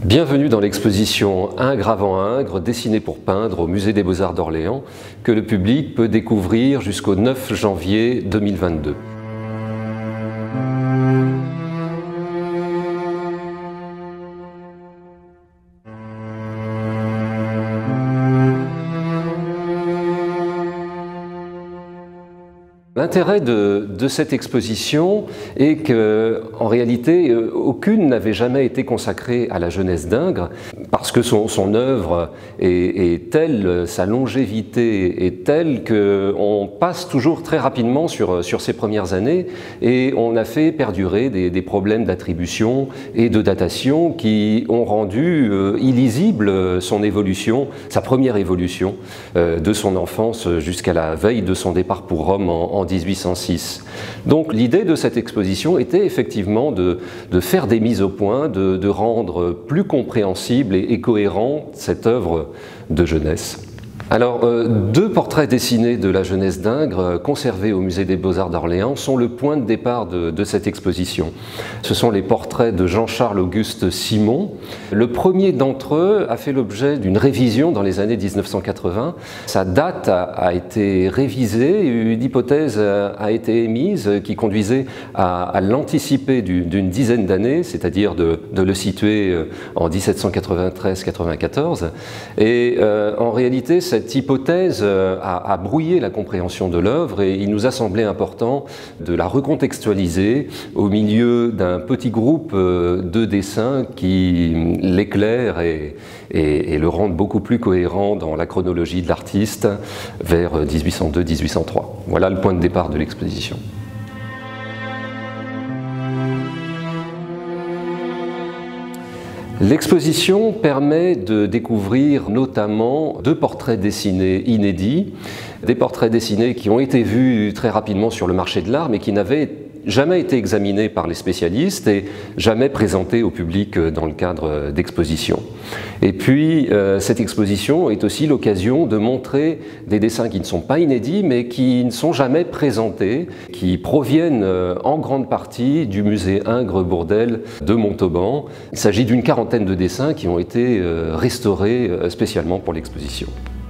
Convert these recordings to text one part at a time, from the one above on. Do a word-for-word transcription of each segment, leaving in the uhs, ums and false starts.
Bienvenue dans l'exposition Ingres avant Ingres, dessinée pour peindre au Musée des Beaux-Arts d'Orléans, que le public peut découvrir jusqu'au neuf janvier deux mille vingt-deux. L'intérêt de, de cette exposition est qu'en réalité, aucune n'avait jamais été consacrée à la jeunesse d'Ingres, parce que son, son œuvre est, est telle, sa longévité est telle qu'on passe toujours très rapidement sur, sur ses premières années, et on a fait perdurer des, des problèmes d'attribution et de datation qui ont rendu euh, illisible son évolution, sa première évolution, euh, de son enfance jusqu'à la veille de son départ pour Rome en, en mille huit cent six. Donc l'idée de cette exposition était effectivement de, de faire des mises au point, de, de rendre plus compréhensible et, et cohérent cette œuvre de jeunesse. Alors, euh, deux portraits dessinés de la jeunesse d'Ingres, euh, conservés au Musée des Beaux-Arts d'Orléans, sont le point de départ de, de cette exposition. Ce sont les portraits de Jean-Charles Auguste Simon. Le premier d'entre eux a fait l'objet d'une révision dans les années mille neuf cent quatre-vingts. Sa date a, a été révisée, une hypothèse a, a été émise qui conduisait à, à l'anticiper d'une dizaine d'années, c'est-à-dire de, de le situer en mille sept cent quatre-vingt-treize quatre-vingt-quatorze. Et euh, en réalité, cette Cette hypothèse a, a brouillé la compréhension de l'œuvre et il nous a semblé important de la recontextualiser au milieu d'un petit groupe de dessins qui l'éclairent et, et, et le rendent beaucoup plus cohérent dans la chronologie de l'artiste vers mille huit cent deux mille huit cent trois. Voilà le point de départ de l'exposition. L'exposition permet de découvrir notamment deux portraits dessinés inédits, des portraits dessinés qui ont été vus très rapidement sur le marché de l'art mais qui n'avaient jamais été examinés par les spécialistes et jamais présentés au public dans le cadre d'expositions. Et puis euh, cette exposition est aussi l'occasion de montrer des dessins qui ne sont pas inédits mais qui ne sont jamais présentés, qui proviennent euh, en grande partie du musée Ingres-Bourdelle de Montauban. Il s'agit d'une quarantaine de dessins qui ont été euh, restaurés euh, spécialement pour l'exposition.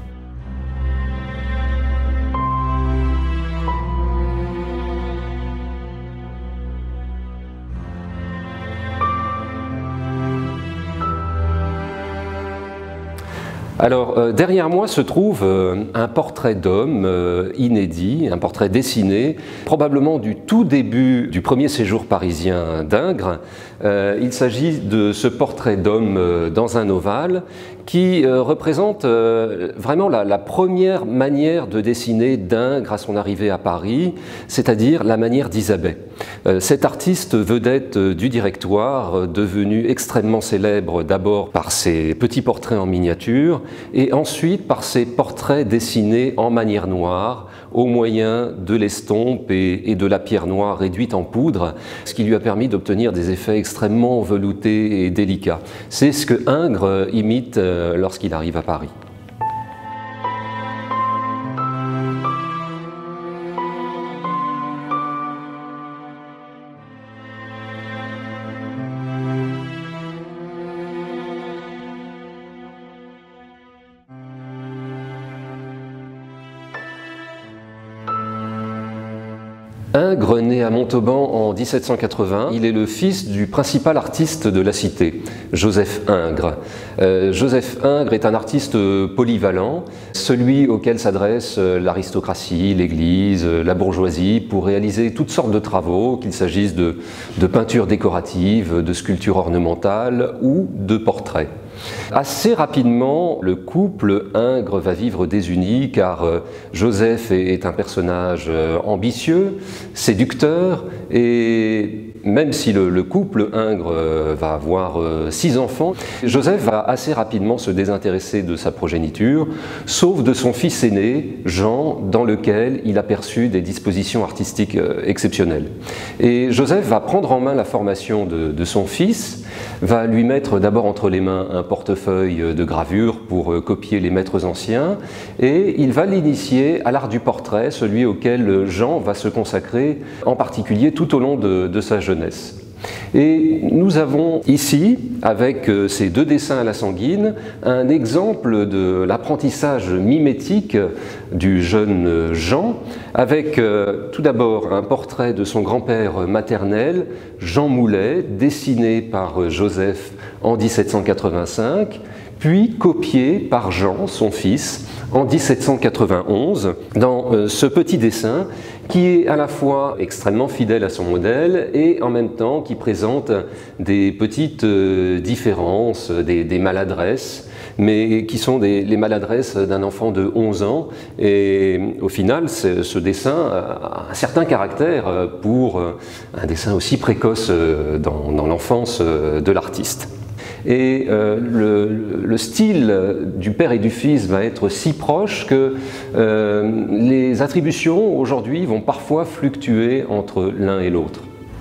Alors, euh, derrière moi se trouve euh, un portrait d'homme euh, inédit, un portrait dessiné, probablement du tout début du premier séjour parisien d'Ingres. Euh, il s'agit de ce portrait d'homme euh, dans un ovale qui euh, représente euh, vraiment la, la première manière de dessiner d'Ingres à son arrivée à Paris, c'est-à-dire la manière d'Isabey. Euh, cet artiste vedette euh, du directoire, euh, devenu extrêmement célèbre d'abord par ses petits portraits en miniature, et ensuite par ses portraits dessinés en manière noire, au moyen de l'estompe et, et de la pierre noire réduite en poudre, ce qui lui a permis d'obtenir des effets extrêmement veloutés et délicats. C'est ce que Ingres imite euh, lorsqu'il arrive à Paris. Ingres naît à Montauban en mille sept cent quatre-vingts. Il est le fils du principal artiste de la cité, Joseph Ingres. Euh, Joseph Ingres est un artiste polyvalent, celui auquel s'adresse l'aristocratie, l'Église, la bourgeoisie, pour réaliser toutes sortes de travaux, qu'il s'agisse de, de peinture décorative, de sculpture ornementale ou de portraits. Assez rapidement, le couple Ingres va vivre désuni car Joseph est un personnage ambitieux, séducteur, et même si le, le couple Ingres va avoir six enfants, Joseph va assez rapidement se désintéresser de sa progéniture, sauf de son fils aîné, Jean, dans lequel il a perçu des dispositions artistiques exceptionnelles. Et Joseph va prendre en main la formation de, de son fils, va lui mettre d'abord entre les mains un portefeuille de gravure pour copier les maîtres anciens, et il va l'initier à l'art du portrait, celui auquel Jean va se consacrer en particulier tout au long de, de sa jeunesse. Et nous avons ici, avec ces deux dessins à la sanguine, un exemple de l'apprentissage mimétique du jeune Jean, avec euh, tout d'abord un portrait de son grand-père maternel, Jean Moulet, dessiné par Joseph en mille sept cent quatre-vingt-cinq, puis copié par Jean, son fils, en mille sept cent quatre-vingt-onze, dans euh, ce petit dessin qui est à la fois extrêmement fidèle à son modèle et en même temps qui présente des petites euh, différences, des, des maladresses, mais qui sont des, les maladresses d'un enfant de onze ans. Et au final, ce dessin a un certain caractère pour un dessin aussi précoce dans, dans l'enfance de l'artiste. Et euh, le, le style du père et du fils va être si proche que euh, les attributions aujourd'hui vont parfois fluctuer entre l'un et l'autre.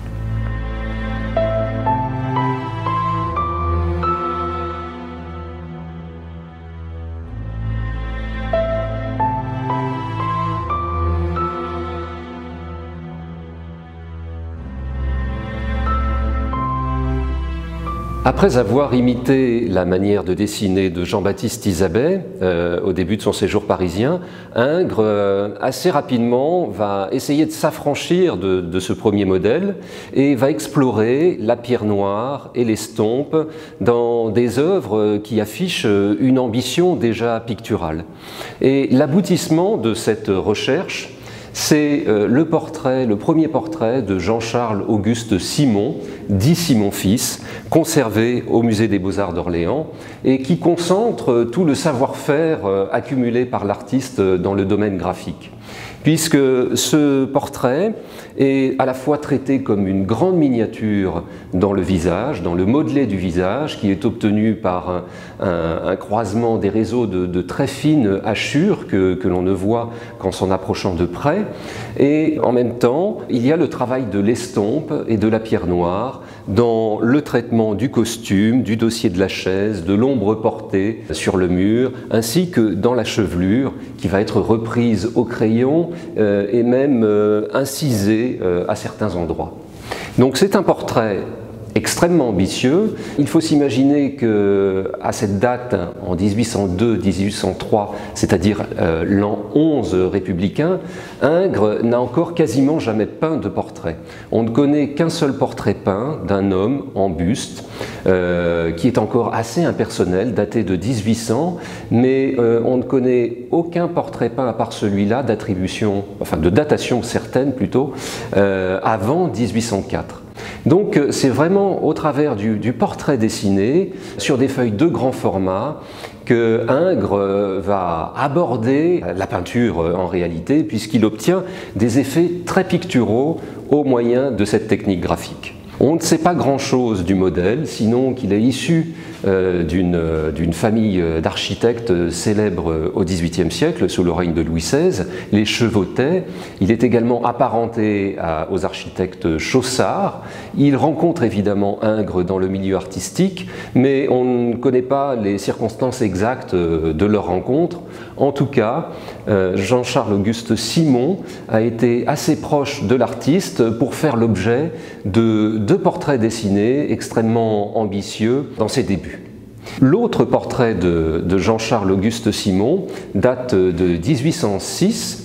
Après avoir imité la manière de dessiner de Jean-Baptiste Isabey euh, au début de son séjour parisien, Ingres euh, assez rapidement va essayer de s'affranchir de, de ce premier modèle et va explorer la pierre noire et l'estompe dans des œuvres qui affichent une ambition déjà picturale. Et l'aboutissement de cette recherche, c'est le portrait, le premier portrait de Jean-Charles Auguste Simon, dit Simon fils, conservé au Musée des Beaux-Arts d'Orléans et qui concentre tout le savoir-faire accumulé par l'artiste dans le domaine graphique. Puisque ce portrait est à la fois traité comme une grande miniature dans le visage, dans le modelé du visage, qui est obtenu par un, un, un croisement des réseaux de, de très fines hachures que, que l'on ne voit qu'en s'en approchant de près. Et en même temps, il y a le travail de l'estompe et de la pierre noire dans le traitement du costume, du dossier de la chaise, de l'ombre portée sur le mur, ainsi que dans la chevelure qui va être reprise au crayon euh, et même euh, incisée euh, à certains endroits. Donc c'est un portrait extrêmement ambitieux. Il faut s'imaginer qu'à cette date, en mille huit cent deux mille huit cent trois, c'est-à-dire euh, l'an onze républicain, Ingres n'a encore quasiment jamais peint de portrait. On ne connaît qu'un seul portrait peint d'un homme en buste, euh, qui est encore assez impersonnel, daté de mille huit cents, mais euh, on ne connaît aucun portrait peint à part celui-là d'attribution, enfin de datation certaine plutôt, euh, avant mille huit cent quatre. Donc c'est vraiment au travers du, du portrait dessiné sur des feuilles de grand format que Ingres va aborder la peinture en réalité, puisqu'il obtient des effets très picturaux au moyen de cette technique graphique. On ne sait pas grand-chose du modèle, sinon qu'il est issu euh, d'une d'une famille d'architectes célèbres au dix-huitième siècle, sous le règne de Louis seize, les Chevautais. Il est également apparenté à, aux architectes Chaussard. Il rencontre évidemment Ingres dans le milieu artistique, mais on ne connaît pas les circonstances exactes de leur rencontre. En tout cas, euh, Jean-Charles Auguste Simon a été assez proche de l'artiste pour faire l'objet de deux portraits dessinés extrêmement ambitieux dans ses débuts. L'autre portrait de, de Jean-Charles Auguste Simon date de mille huit cent six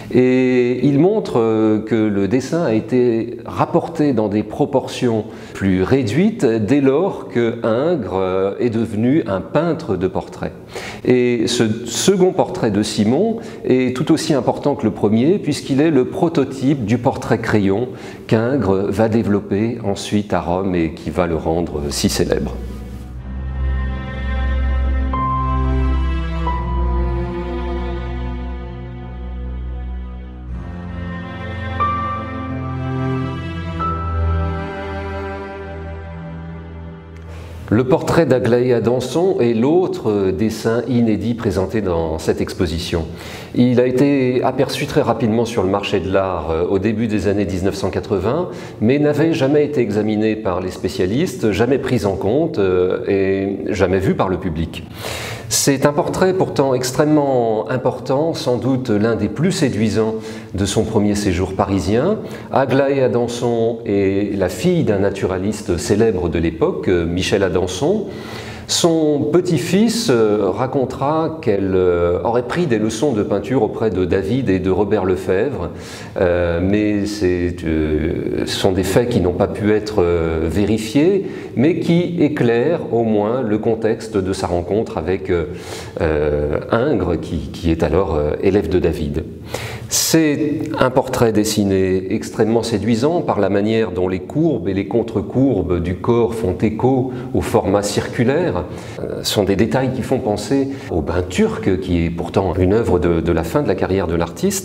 et il montre que le dessin a été rapporté dans des proportions plus réduites dès lors que Ingres est devenu un peintre de portraits. Et ce second portrait de Simon est tout aussi important que le premier puisqu'il est le prototype du portrait crayon qu'Ingres va développer ensuite à Rome et qui va le rendre si célèbre. Le portrait d'Aglaé Adanson est l'autre dessin inédit présenté dans cette exposition. Il a été aperçu très rapidement sur le marché de l'art au début des années mille neuf cent quatre-vingts, mais n'avait jamais été examiné par les spécialistes, jamais pris en compte et jamais vu par le public. C'est un portrait pourtant extrêmement important, sans doute l'un des plus séduisants de son premier séjour parisien. Aglaé Adanson est la fille d'un naturaliste célèbre de l'époque, Michel Adanson. Son petit-fils racontera qu'elle aurait pris des leçons de peinture auprès de David et de Robert Lefebvre, euh, mais c'est, euh, ce sont des faits qui n'ont pas pu être euh, vérifiés, mais qui éclairent au moins le contexte de sa rencontre avec euh, Ingres, qui, qui est alors euh, élève de David. C'est un portrait dessiné extrêmement séduisant par la manière dont les courbes et les contre-courbes du corps font écho au format circulaire. Ce sont des détails qui font penser au bain turc, qui est pourtant une œuvre de, de la fin de la carrière de l'artiste.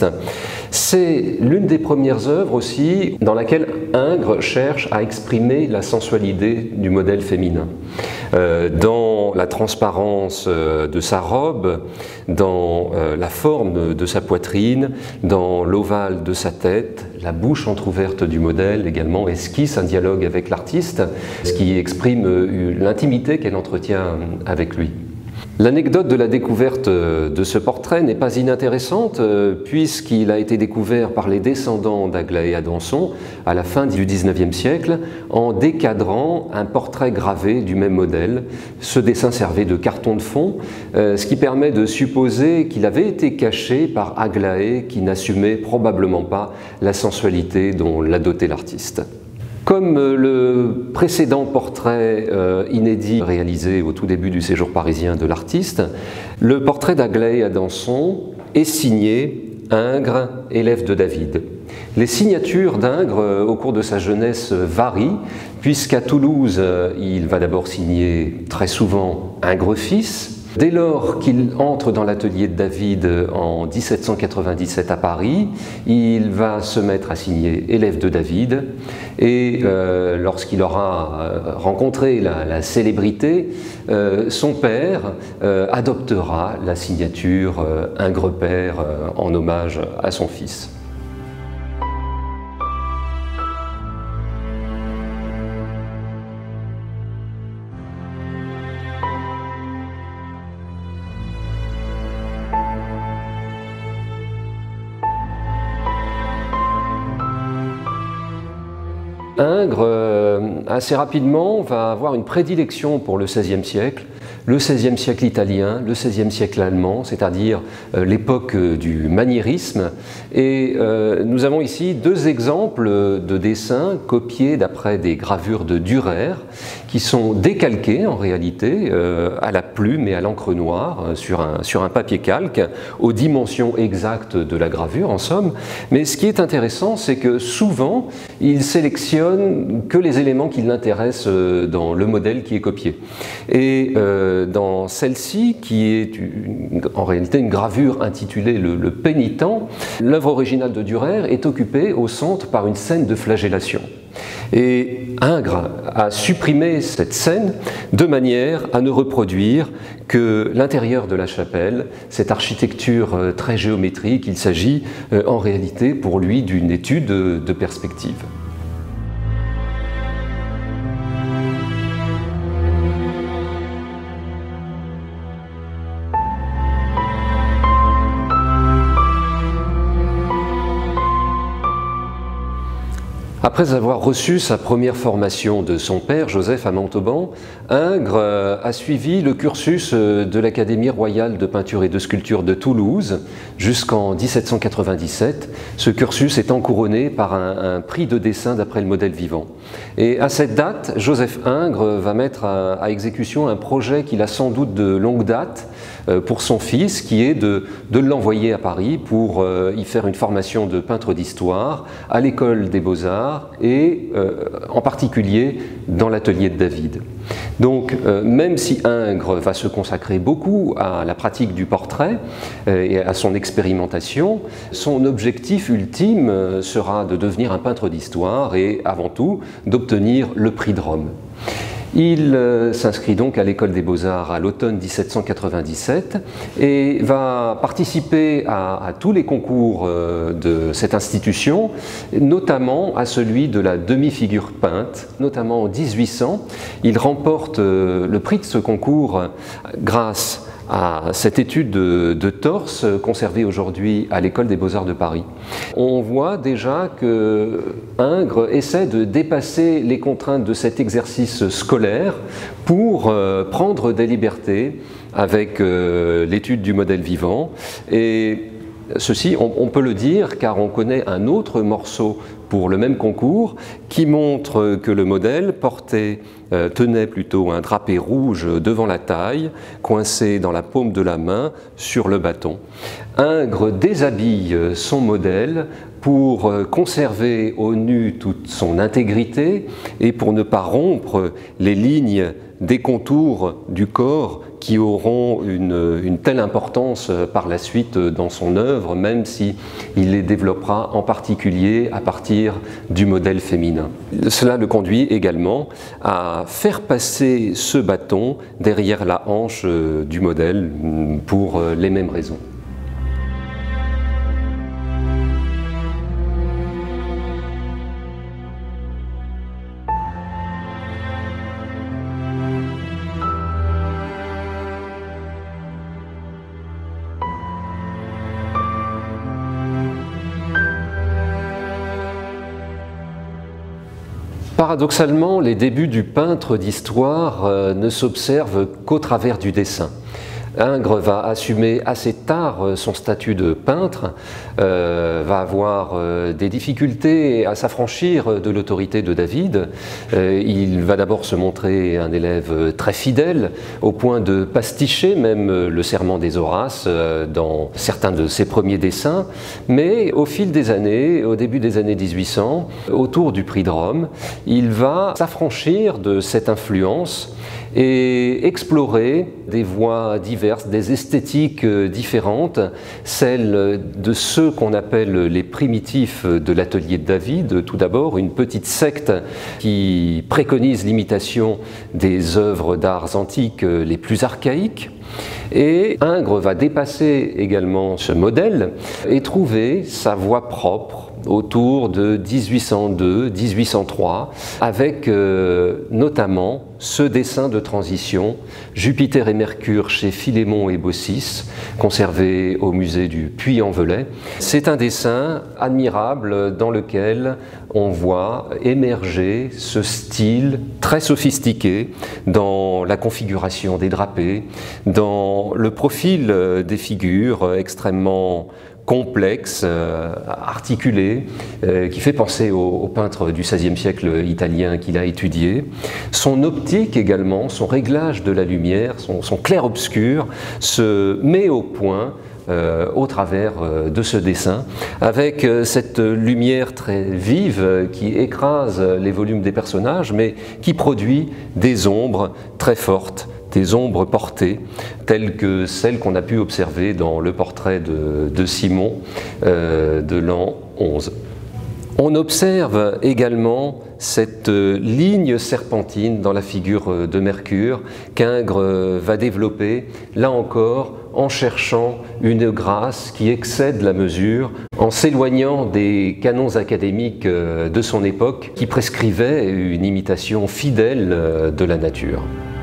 C'est l'une des premières œuvres aussi dans laquelle Ingres cherche à exprimer la sensualité du modèle féminin. Euh, dans la transparence de sa robe, dans euh, la forme de sa poitrine, dans l'ovale de sa tête, la bouche entrouverte du modèle également esquisse un dialogue avec l'artiste, ce qui exprime l'intimité qu'elle entretient avec lui. L'anecdote de la découverte de ce portrait n'est pas inintéressante puisqu'il a été découvert par les descendants d'Aglaé Adanson à la fin du dix-neuvième siècle en décadrant un portrait gravé du même modèle. Ce dessin servait de carton de fond, ce qui permet de supposer qu'il avait été caché par Aglaé qui n'assumait probablement pas la sensualité dont l'a doté l'artiste. Comme le précédent portrait euh, inédit réalisé au tout début du séjour parisien de l'artiste, le portrait d'Aglaé Adanson est signé Ingres, élève de David. Les signatures d'Ingres au cours de sa jeunesse varient, puisqu'à Toulouse, il va d'abord signer très souvent Ingres fils. Dès lors qu'il entre dans l'atelier de David en mille sept cent quatre-vingt-dix-sept à Paris, il va se mettre à signer élève de David et euh, lorsqu'il aura rencontré la, la célébrité, euh, son père euh, adoptera la signature euh, Ingres père euh, en hommage à son fils. Ingres, euh, assez rapidement, va avoir une prédilection pour le seizième siècle, le seizième siècle italien, le seizième siècle allemand, c'est-à-dire euh, l'époque du maniérisme. Et euh, nous avons ici deux exemples de dessins copiés d'après des gravures de Dürer, qui sont décalqués en réalité euh, à la plume et à l'encre noire euh, sur, un, sur un papier calque, aux dimensions exactes de la gravure en somme. Mais ce qui est intéressant, c'est que souvent, il sélectionne que les éléments qui l'intéressent dans le modèle qui est copié. Et euh, dans celle-ci, qui est une, en réalité une gravure intitulée Le, le Pénitent, l'œuvre originale de Dürer est occupée au centre par une scène de flagellation. Et Ingres a supprimé cette scène de manière à ne reproduire que l'intérieur de la chapelle, cette architecture très géométrique. Il s'agit en réalité pour lui d'une étude de perspective. Après avoir reçu sa première formation de son père, Joseph, à Montauban, Ingres a suivi le cursus de l'Académie royale de peinture et de sculpture de Toulouse jusqu'en mille sept cent quatre-vingt-dix-sept. Ce cursus étant couronné par un, un prix de dessin d'après le modèle vivant. Et à cette date, Joseph Ingres va mettre à, à exécution un projet qu'il a sans doute de longue date pour son fils, qui est de, de l'envoyer à Paris pour euh, y faire une formation de peintre d'histoire à l'école des Beaux-Arts et euh, en particulier dans l'atelier de David. Donc euh, même si Ingres va se consacrer beaucoup à la pratique du portrait euh, et à son expérimentation, son objectif ultime sera de devenir un peintre d'histoire et avant tout d'obtenir le prix de Rome. Il euh, s'inscrit donc à l'école des Beaux-Arts à l'automne mille sept cent quatre-vingt-dix-sept et va participer à, à tous les concours euh, de cette institution, notamment à celui de la demi-figure peinte. Notamment en mille huit cents, il remporte euh, le prix de ce concours grâce à cette étude de, de torse conservée aujourd'hui à l'École des Beaux-Arts de Paris. On voit déjà que Ingres essaie de dépasser les contraintes de cet exercice scolaire pour euh, prendre des libertés avec euh, l'étude du modèle vivant. Et ceci, on, on peut le dire car on connaît un autre morceau pour le même concours qui montre que le modèle portait, euh, tenait plutôt un drapé rouge devant la taille, coincé dans la paume de la main sur le bâton. Ingres déshabille son modèle pour conserver au nu toute son intégrité et pour ne pas rompre les lignes des contours du corps qui auront une, une telle importance par la suite dans son œuvre, même si il les développera en particulier à partir du modèle féminin. Cela le conduit également à faire passer ce bâton derrière la hanche du modèle pour les mêmes raisons. Paradoxalement, les débuts du peintre d'histoire euh, ne s'observent qu'au travers du dessin. Ingres va assumer assez tard son statut de peintre, euh, va avoir euh, des difficultés à s'affranchir de l'autorité de David. Euh, il va d'abord se montrer un élève très fidèle, au point de pasticher même le Serment des Horaces euh, dans certains de ses premiers dessins. Mais au fil des années, au début des années mille huit cents, autour du Prix de Rome, il va s'affranchir de cette influence et explorer des voies diverses, des esthétiques différentes, celles de ceux qu'on appelle les primitifs de l'atelier de David. Tout d'abord, une petite secte qui préconise l'imitation des œuvres d'arts antiques les plus archaïques. Et Ingres va dépasser également ce modèle et trouver sa voie propre autour de mille huit cent deux mille huit cent trois, avec euh, notamment ce dessin de transition, Jupiter et Mercure chez Philémon et Baucis, conservé au musée du Puy-en-Velay. C'est un dessin admirable dans lequel on voit émerger ce style très sophistiqué dans la configuration des drapés, dans le profil des figures extrêmement complexe, euh, articulé, euh, qui fait penser au, au peintre du seizième siècle italien qu'il a étudié. Son optique également, son réglage de la lumière, son, son clair-obscur se met au point Euh, au travers euh, de ce dessin, avec euh, cette lumière très vive euh, qui écrase les volumes des personnages, mais qui produit des ombres très fortes, des ombres portées, telles que celles qu'on a pu observer dans le portrait de, de Simon euh, de l'an onze. On observe également cette ligne serpentine dans la figure de Mercure qu'Ingres va développer, là encore, en cherchant une grâce qui excède la mesure, en s'éloignant des canons académiques de son époque qui prescrivaient une imitation fidèle de la nature.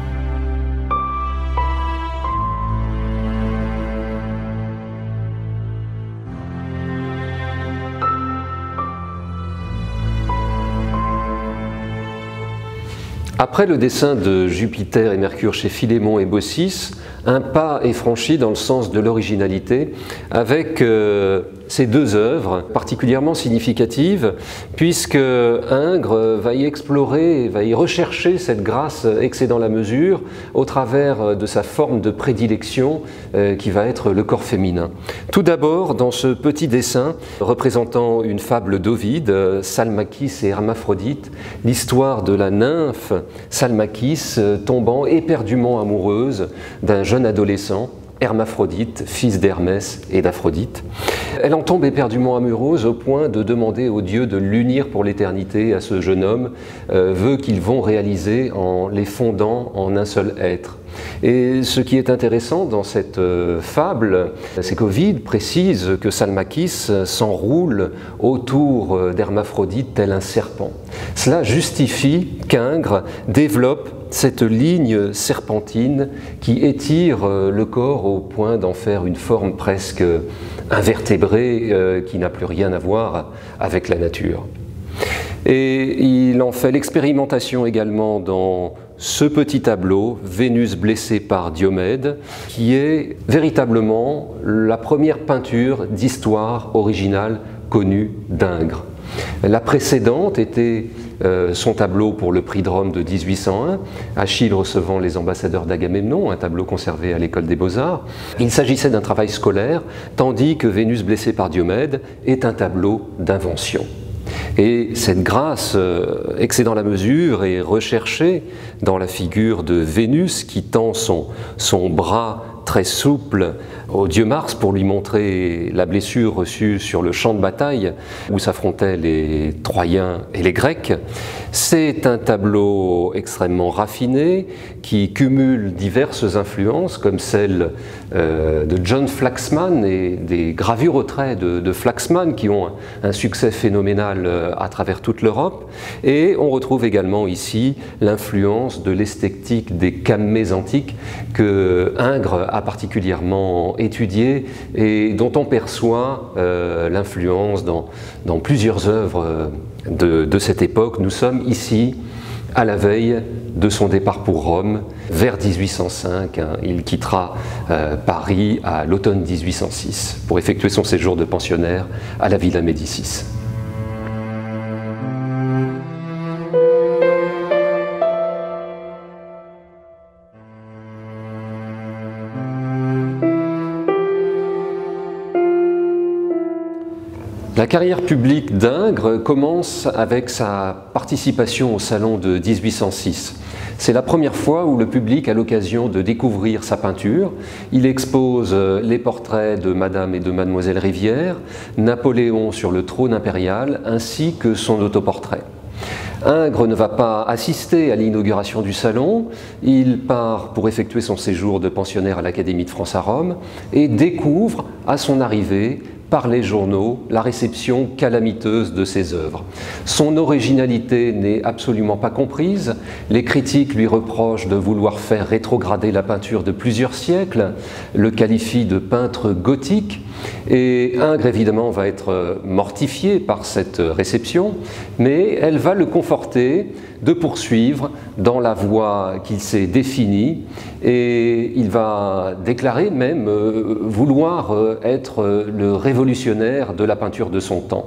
Après le dessin de Jupiter et Mercure chez Philémon et Baucis, un pas est franchi dans le sens de l'originalité avec euh, ces deux œuvres particulièrement significatives, puisque Ingres va y explorer, va y rechercher cette grâce excédant la mesure au travers de sa forme de prédilection euh, qui va être le corps féminin. Tout d'abord, dans ce petit dessin représentant une fable d'Ovide, Salmacis et Hermaphrodite, l'histoire de la nymphe Salmacis tombant éperdument amoureuse d'un jeune adolescent, Hermaphrodite, fils d'Hermès et d'Aphrodite. Elle en tombe éperdument amoureuse au point de demander aux dieux de l'unir pour l'éternité à ce jeune homme, euh, vœux qu'ils vont réaliser en les fondant en un seul être. Et ce qui est intéressant dans cette euh, fable, c'est qu'Ovide précise que Salmacis s'enroule autour d'Hermaphrodite tel un serpent. Cela justifie qu'Ingres développe cette ligne serpentine qui étire le corps au point d'en faire une forme presque invertébrée euh, qui n'a plus rien à voir avec la nature. Et il en fait l'expérimentation également dans ce petit tableau, Vénus blessée par Diomède, qui est véritablement la première peinture d'histoire originale connue d'Ingres. La précédente était euh, son tableau pour le prix de Rome de mille huit cent un, Achille recevant les ambassadeurs d'Agamemnon, un tableau conservé à l'école des Beaux-Arts. Il s'agissait d'un travail scolaire, tandis que Vénus blessée par Diomède est un tableau d'invention. Et cette grâce euh, excédant la mesure est recherchée dans la figure de Vénus qui tend son, son bras très souple au dieu Mars pour lui montrer la blessure reçue sur le champ de bataille où s'affrontaient les Troyens et les Grecs. C'est un tableau extrêmement raffiné qui cumule diverses influences comme celle euh, de John Flaxman et des gravures au trait de, de Flaxman qui ont un, un succès phénoménal à travers toute l'Europe. Et on retrouve également ici l'influence de l'esthétique des camées antiques que Ingres a particulièrement étudié et dont on perçoit euh, l'influence dans, dans plusieurs œuvres de, de cette époque. Nous sommes ici à la veille de son départ pour Rome, vers mille huit cent cinq. Hein, il quittera euh, Paris à l'automne mille huit cent six pour effectuer son séjour de pensionnaire à la Villa Médicis. La carrière publique d'Ingres commence avec sa participation au salon de mille huit cent six. C'est la première fois où le public a l'occasion de découvrir sa peinture. Il expose les portraits de Madame et de Mademoiselle Rivière, Napoléon sur le trône impérial, ainsi que son autoportrait. Ingres ne va pas assister à l'inauguration du salon, il part pour effectuer son séjour de pensionnaire à l'Académie de France à Rome et découvre à son arrivée par les journaux la réception calamiteuse de ses œuvres. Son originalité n'est absolument pas comprise, les critiques lui reprochent de vouloir faire rétrograder la peinture de plusieurs siècles, le qualifient de peintre gothique, et Ingres évidemment va être mortifié par cette réception, mais elle va le conforter de poursuivre dans la voie qu'il s'est définie, et il va déclarer même euh, vouloir euh, être euh, le révolutionnaire de la peinture de son temps.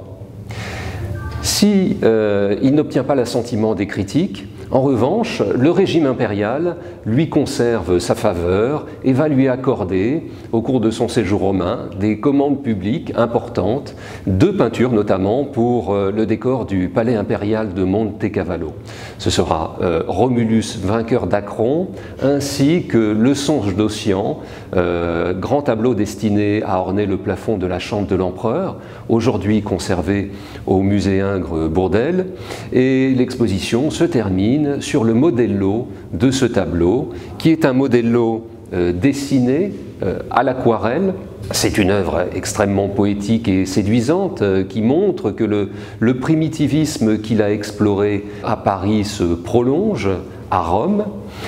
Si euh, il n'obtient pas l'assentiment des critiques, en revanche, le régime impérial lui conserve sa faveur et va lui accorder, au cours de son séjour romain, des commandes publiques importantes, de peinture notamment pour le décor du palais impérial de Monte Cavallo. Ce sera euh, Romulus, vainqueur d'Acron, ainsi que Le Songe d'Ossian, euh, grand tableau destiné à orner le plafond de la chambre de l'empereur, aujourd'hui conservé au musée Ingres Bourdelle, et l'exposition se termine sur le modello de ce tableau, qui est un modello euh, dessiné euh, à l'aquarelle. C'est une œuvre extrêmement poétique et séduisante euh, qui montre que le, le primitivisme qu'il a exploré à Paris se prolonge à Rome.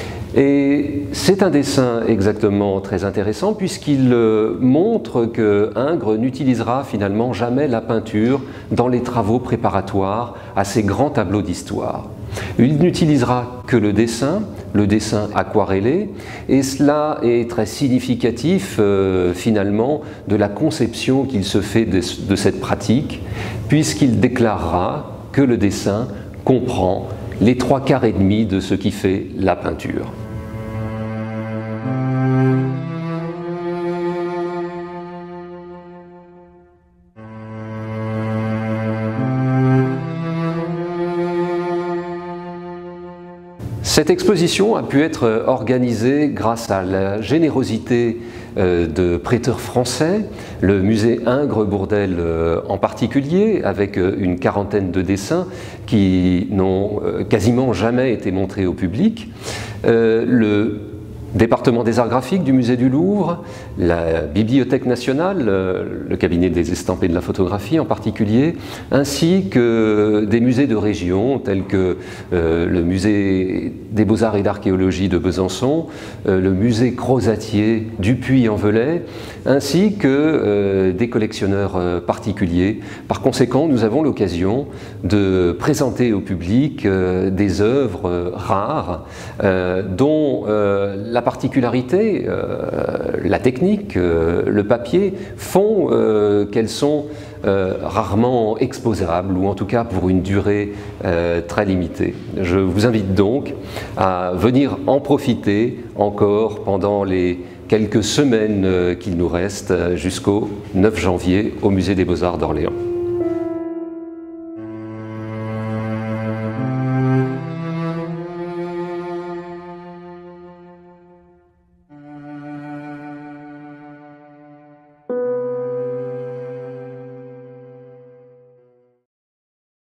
Et c'est un dessin exactement très intéressant puisqu'il montre que Ingres n'utilisera finalement jamais la peinture dans les travaux préparatoires à ces grands tableaux d'histoire. Il n'utilisera que le dessin, le dessin aquarellé, et cela est très significatif euh, finalement de la conception qu'il se fait de, de cette pratique, puisqu'il déclarera que le dessin comprend les trois quarts et demi de ce qui fait la peinture. Cette exposition a pu être organisée grâce à la générosité de prêteurs français, le musée Ingres Bourdelle en particulier, avec une quarantaine de dessins qui n'ont quasiment jamais été montrés au public. Le département des arts graphiques du musée du Louvre, la Bibliothèque nationale, le cabinet des estampes et de la photographie en particulier, ainsi que des musées de région tels que euh, le musée des beaux-arts et d'archéologie de Besançon, euh, le musée Crozatier du Puy-en-Velay, ainsi que euh, des collectionneurs euh, particuliers. Par conséquent, nous avons l'occasion de présenter au public euh, des œuvres euh, rares euh, dont euh, la La particularité, euh, la technique, euh, le papier font euh, qu'elles sont euh, rarement exposables ou en tout cas pour une durée euh, très limitée. Je vous invite donc à venir en profiter encore pendant les quelques semaines qu'il nous reste jusqu'au neuf janvier au Musée des Beaux-Arts d'Orléans.